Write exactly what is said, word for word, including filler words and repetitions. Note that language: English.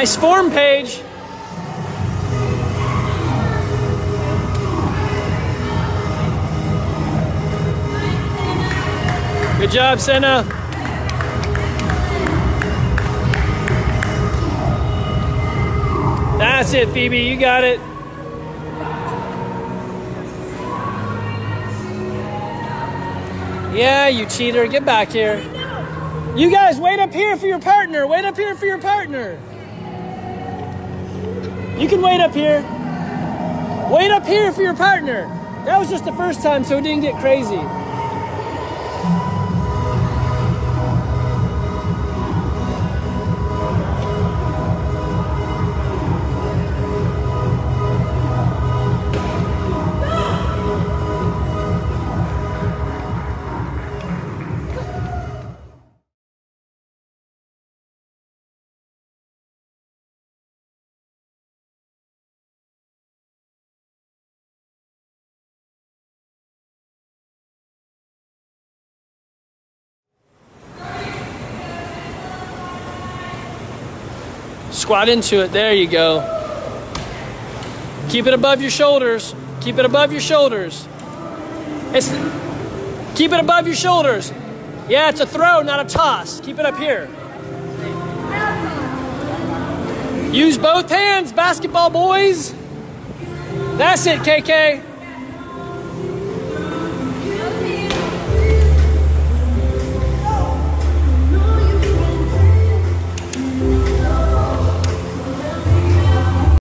Nice form, Paige. Good job, Senna. That's it, Phoebe. You got it. Yeah, you cheater. Get back here. You guys, wait up here for your partner. Wait up here for your partner. You can wait up here. Wait up here for your partner. That was just the first time, so it didn't get crazy. Squat into it. There you go. Keep it above your shoulders. Keep it above your shoulders. It's, keep it above your shoulders. Yeah, it's a throw, not a toss. Keep it up here. Use both hands, basketball boys. That's it, K K.